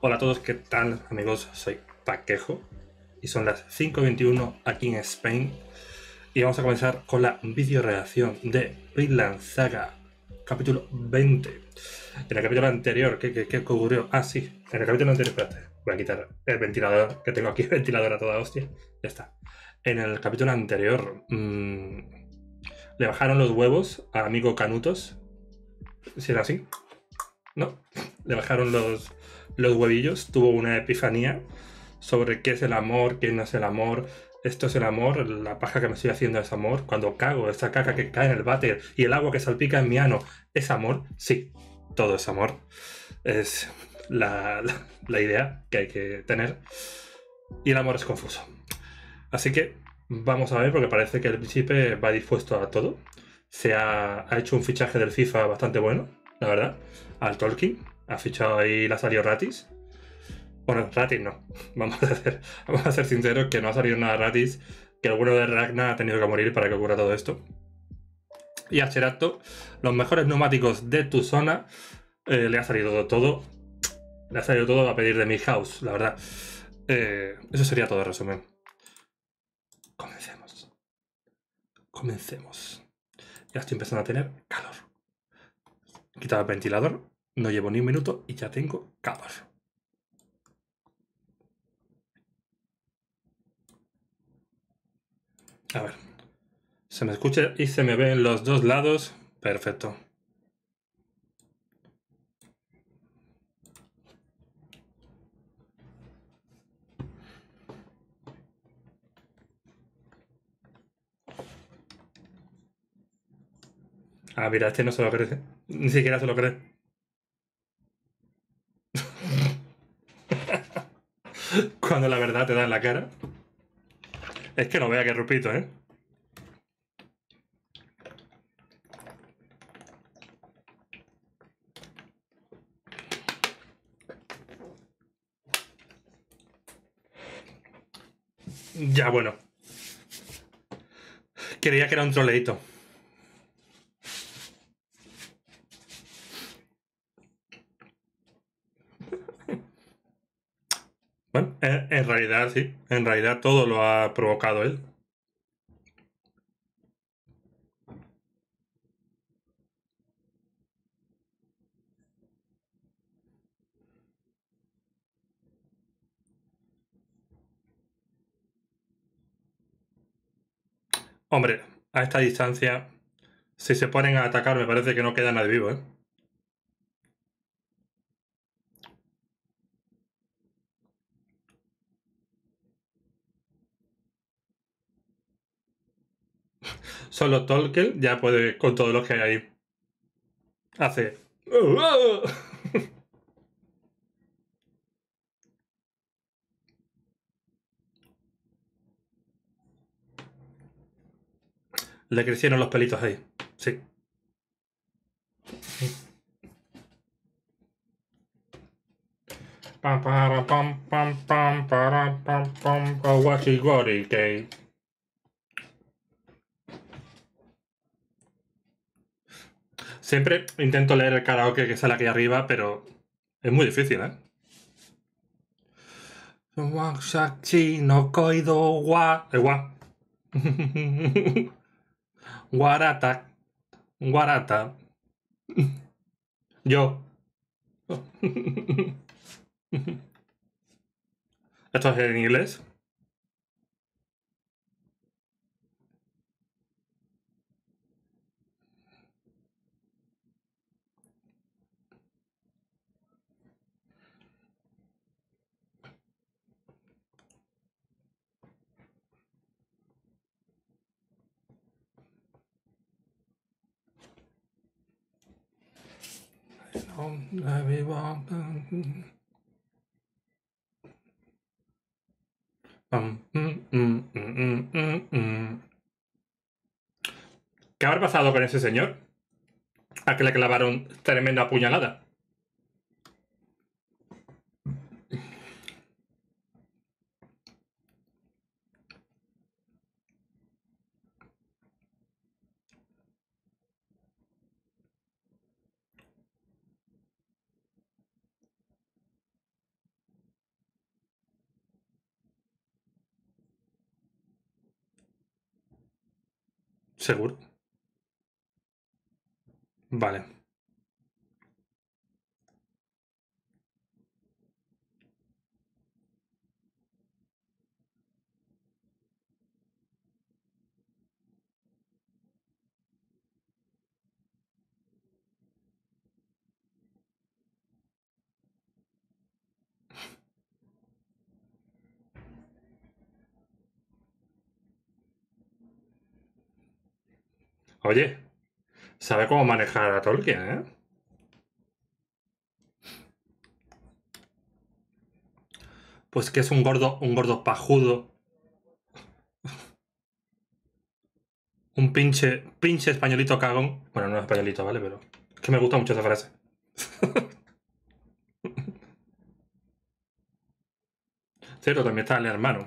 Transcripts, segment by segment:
Hola a todos, ¿qué tal amigos? Soy Paquejo y son las 5:21 aquí en Spain y vamos a comenzar con la video reacción de Vinland Saga capítulo 20. En el capítulo anterior, ¿qué ocurrió? Ah, sí, en el capítulo anterior, espérate, voy a quitar el ventilador que tengo aquí, el ventilador a toda hostia, ya está. En el capítulo anterior le bajaron los huevos al amigo Canutos, si era así, ¿no? Le bajaron los huevillos, tuvo una epifanía sobre qué es el amor, qué no es el amor. Esto es el amor, la paja que me estoy haciendo es amor. Cuando cago, esta caca que cae en el váter y el agua que salpica en mi ano, ¿es amor? Sí, todo es amor. Es la idea que hay que tener. Y el amor es confuso. Así que vamos a ver, porque parece que el príncipe va dispuesto a todo. Ha hecho un fichaje del FIFA bastante bueno, la verdad. Al Tolkien. Ha fichado ahí la salió gratis. Bueno, gratis no. Vamos a ser sinceros que no ha salido nada gratis. Que el bueno de Ragnar ha tenido que morir para que ocurra todo esto. Y a Cherato, los mejores neumáticos de tu zona. Le ha salido todo. Le ha salido todo a pedir de mi house, la verdad. Eso sería todo, en resumen. Comencemos. Comencemos. Ya estoy empezando a tener calor. He quitado el ventilador. No llevo ni un minuto y ya tengo calor. A ver. Se me escucha y se me ve en los dos lados. Perfecto. Ah, mira, este no se lo cree. Ni siquiera se lo cree. Cuando la verdad te da en la cara. Es que no vea que repito, ¿eh? Ya, bueno. Creía que era un troleito. Bueno, en realidad sí. En realidad todo lo ha provocado él. Hombre, a esta distancia, si se ponen a atacar, me parece que no queda nadie vivo, ¿eh? Solo Tolkien ya puede con todo lo que hay ahí. Hace. Le crecieron los pelitos ahí. Sí. Pam pam pam pam pam pam pam pam pam. Siempre intento leer el karaoke que sale aquí arriba, pero es muy difícil, ¿eh? No koido wa. Wa. Guarata. Guarata. Yo. ¿Esto es en inglés? ¿Qué habrá pasado con ese señor? A que le clavaron tremenda puñalada. ¿Seguro? Vale. Oye, sabe cómo manejar a Tolkien, ¿eh? Pues que es un gordo pajudo, un pinche españolito cagón. Bueno, no es españolito, ¿vale? Pero es que me gusta mucho esa frase. Cierto, también está el hermano.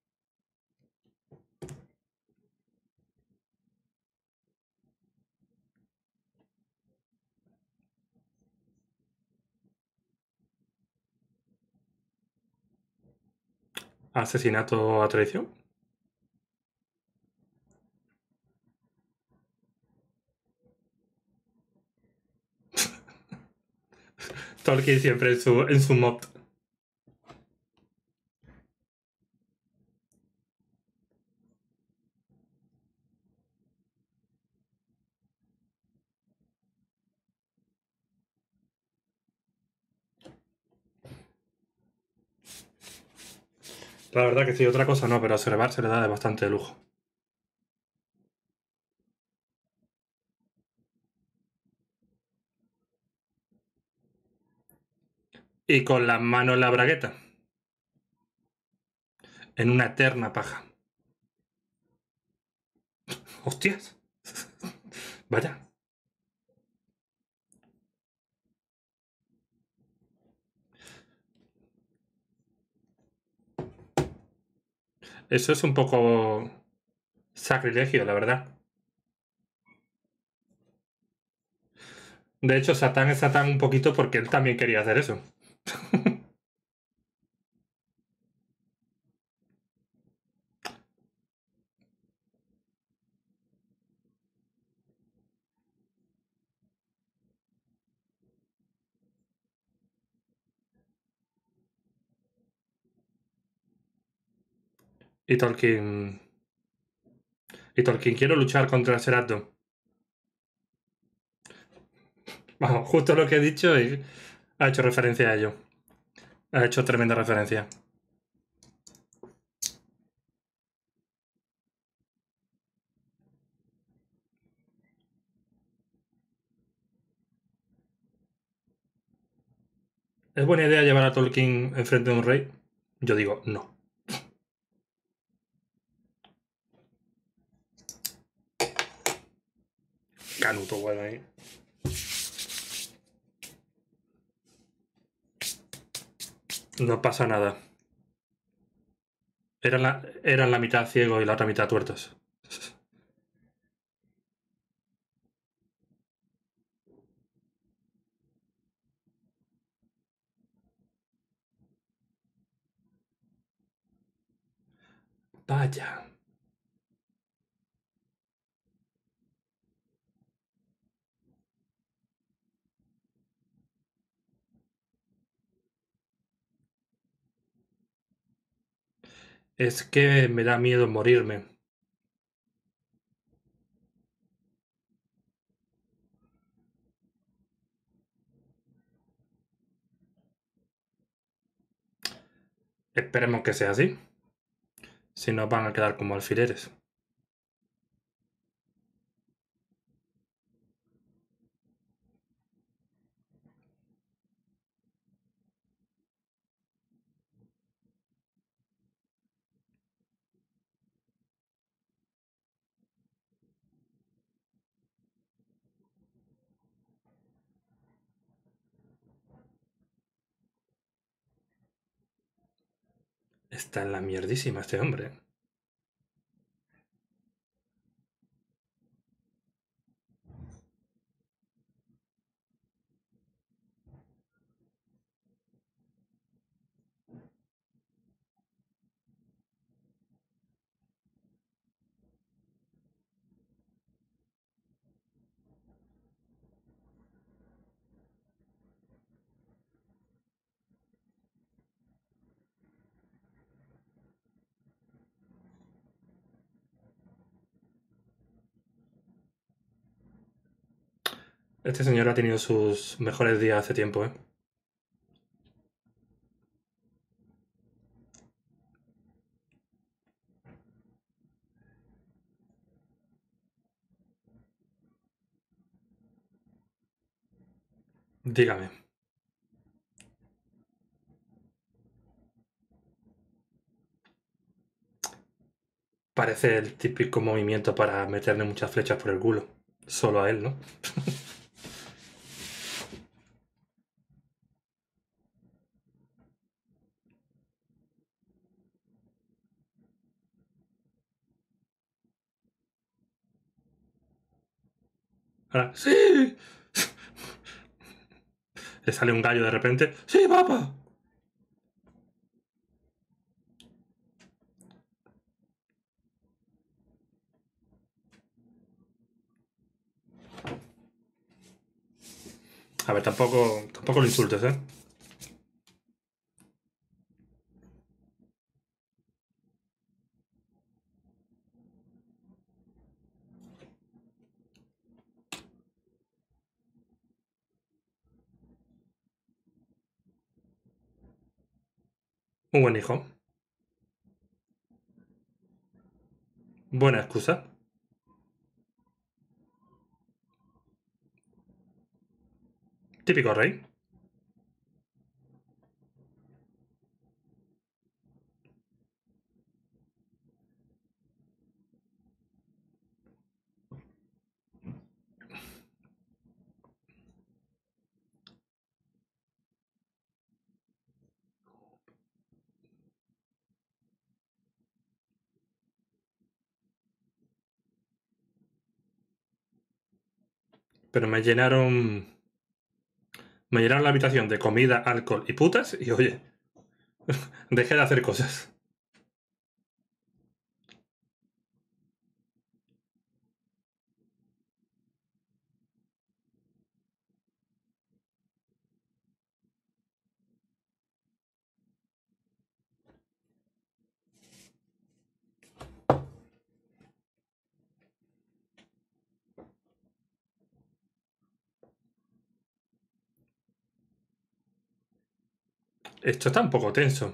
Asesinato a traición. Tolkien siempre en su mod. La verdad que sí, otra cosa no, pero observar se le da de bastante lujo. Y con las manos en la bragueta, en una eterna paja. ¡Hostias! Vaya. Eso es un poco sacrilegio, la verdad. De hecho, Satán es Satán un poquito porque él también quería hacer eso. Y Tolkien. Y Tolkien, quiero luchar contra Serato. Vamos, justo lo que he dicho y ha hecho referencia a ello. Ha hecho tremenda referencia. ¿Es buena idea llevar a Tolkien enfrente de un rey? Yo digo, no. Canuto, bueno ahí. No pasa nada. Eran la mitad ciego y la otra mitad tuertos. Vaya. Es que me da miedo morirme. Esperemos que sea así. Si no, van a quedar como alfileres. Está en la mierdísima este hombre. Este señor ha tenido sus mejores días hace tiempo, ¿eh? Dígame. Parece el típico movimiento para meterle muchas flechas por el culo. Solo a él, ¿no? Ahora, ¡sí! Le sale un gallo de repente. ¡Sí, papá! A ver, tampoco lo insultes, ¿eh? Un buen hijo. Buena excusa. Típico rey. Pero me llenaron. Me llenaron la habitación de comida, alcohol y putas. Y oye, dejé de hacer cosas. Esto está un poco tenso.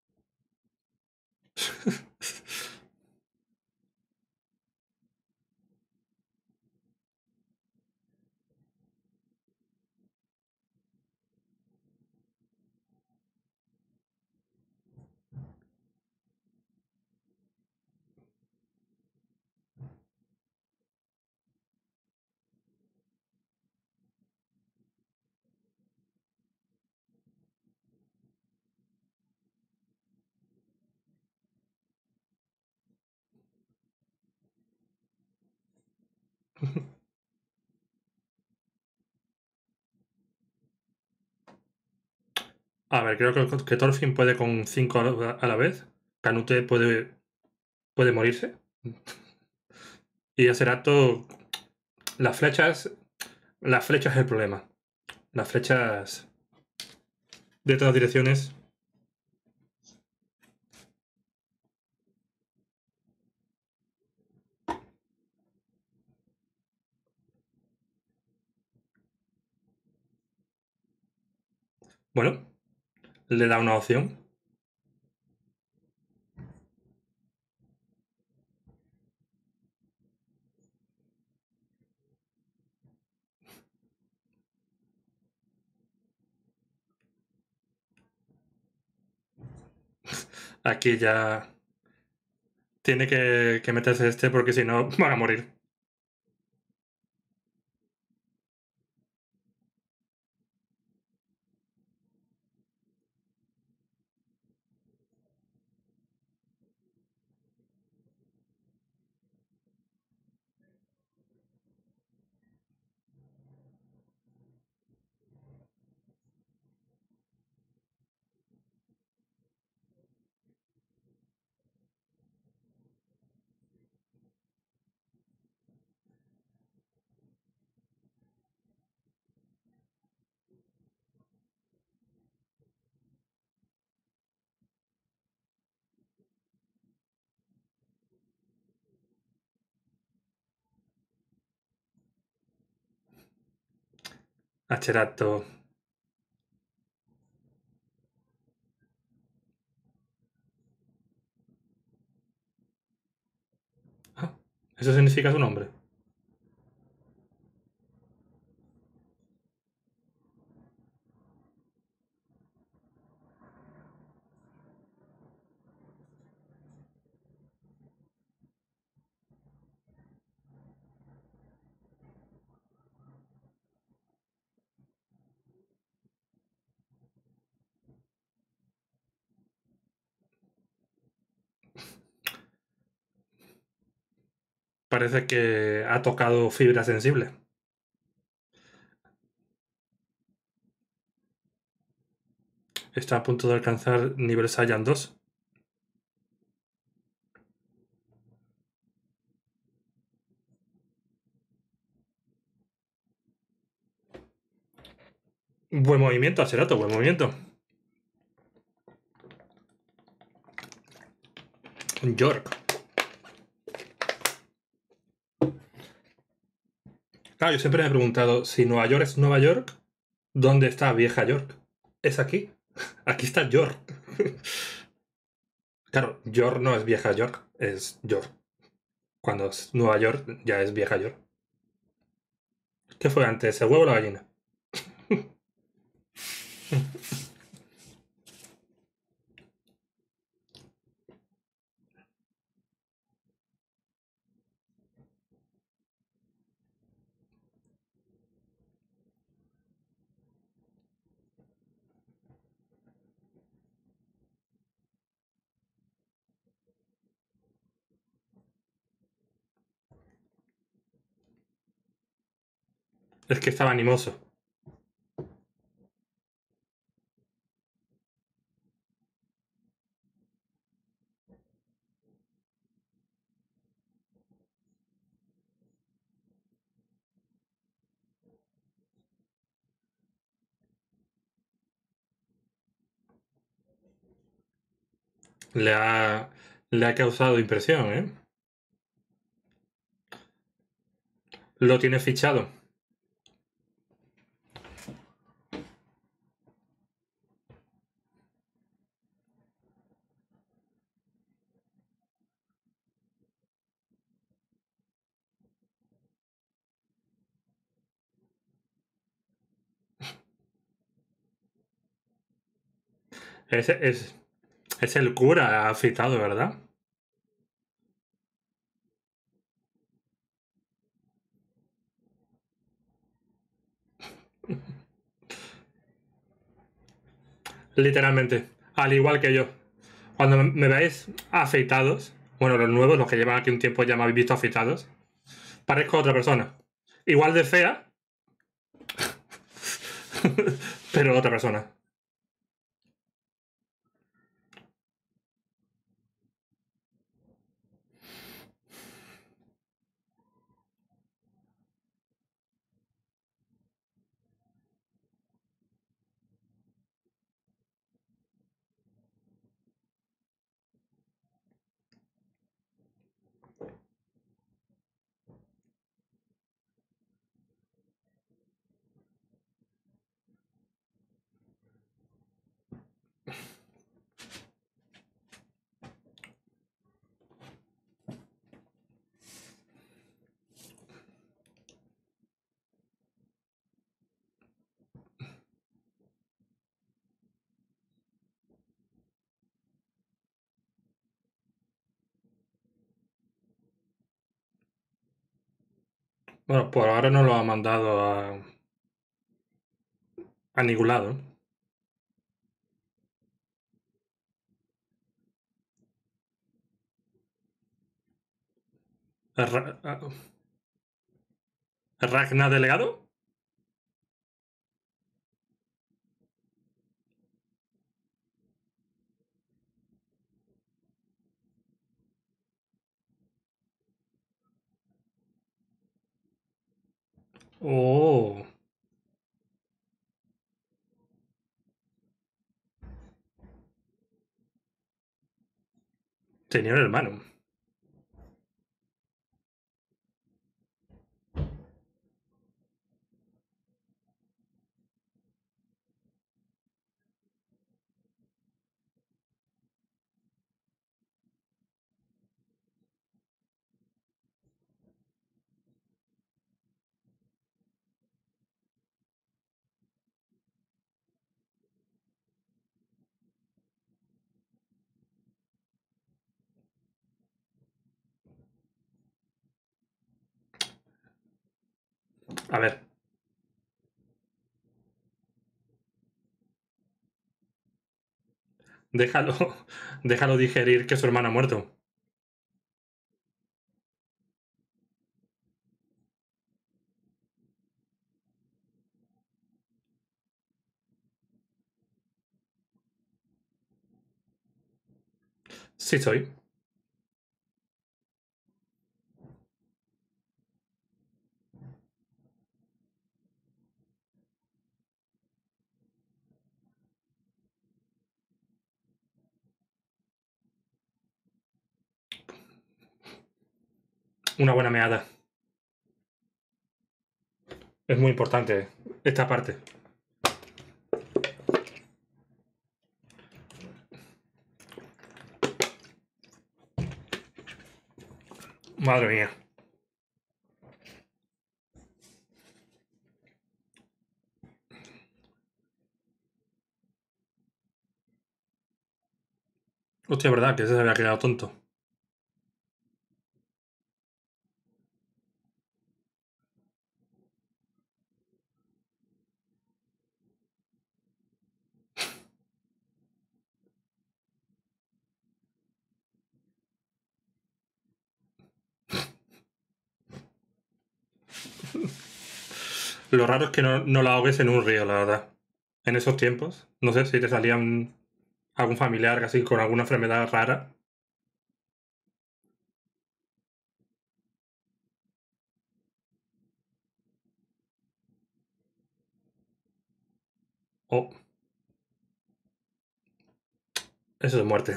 A ver, creo que Thorfinn puede con 5 a la vez. Canute puede morirse. Y Acerato. Las flechas. Las flechas es el problema. Las flechas de todas direcciones. Bueno, le da una opción. Aquí ya tiene que meterse este porque si no van a morir. Acherato. Ah, ¿eso significa su nombre? Parece que ha tocado fibra sensible. Está a punto de alcanzar nivel Saiyan 2. Buen movimiento, Acherato, buen movimiento. York. Claro, yo siempre me he preguntado, si Nueva York es Nueva York, ¿dónde está Vieja York? Es aquí. Aquí está York. Claro, York no es Vieja York, es York. Cuando es Nueva York, ya es Vieja York. ¿Qué fue antes, el huevo o la gallina? Es que estaba animoso. Le ha, le ha causado impresión, ¿eh? Lo tiene fichado. Es el cura afeitado, ¿verdad? Literalmente. Al igual que yo. Cuando me veáis afeitados, bueno, los nuevos, los que llevan aquí un tiempo ya me habéis visto afeitados, parezco otra persona. Igual de fea, pero otra persona. Bueno, por ahora no lo ha mandado a ningún lado. ¿Ragna delegado? Oh, tenía un hermano. A ver. Déjalo, déjalo digerir que su hermano ha muerto. Sí soy. Una buena meada. Es muy importante esta parte. Madre mía. Hostia, verdad que ese se había quedado tonto. Lo raro es que no la ahogues en un río, la verdad. En esos tiempos. No sé si te salía algún familiar así con alguna enfermedad rara. Oh, eso es muerte.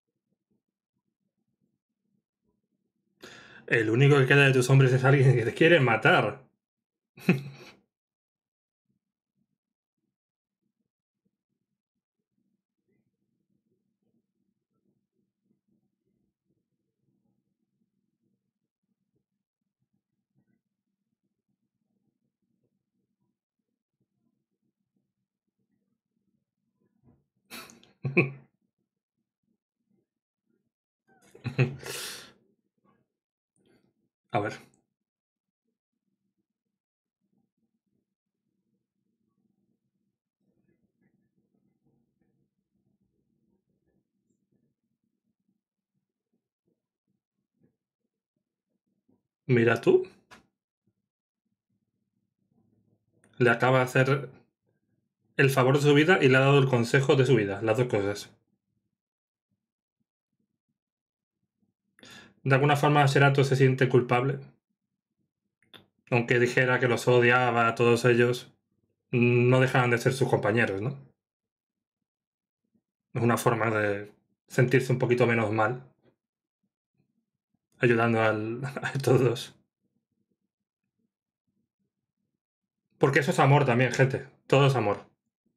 El único que queda de tus hombres es alguien que te quiere matar. A ver. Mira tú. Le acaba de hacer el favor de su vida y le ha dado el consejo de su vida. Las dos cosas. De alguna forma, Serato se siente culpable. Aunque dijera que los odiaba a todos ellos, no dejaban de ser sus compañeros, ¿no? Es una forma de sentirse un poquito menos mal, ayudando a todos. Porque eso es amor también, gente. Todo es amor.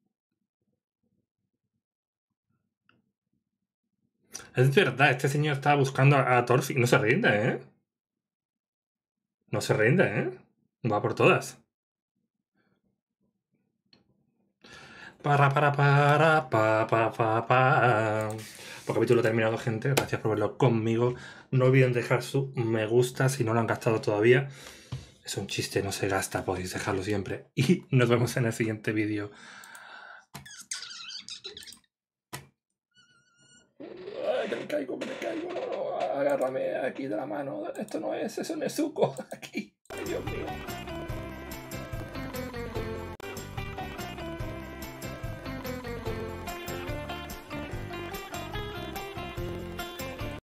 Es verdad, este señor estaba buscando a Thorfinn. No se rinde, ¿eh? No se rinde, ¿eh? Va por todas. Por capítulo terminado, gente. Gracias por verlo conmigo. No olviden dejar su me gusta si no lo han gastado todavía. Es un chiste, no se gasta, podéis dejarlo siempre. Y nos vemos en el siguiente vídeo. Ay, que me caigo, agárrame aquí de la mano. Esto no es, eso no es suco. Aquí. Ay, Dios mío.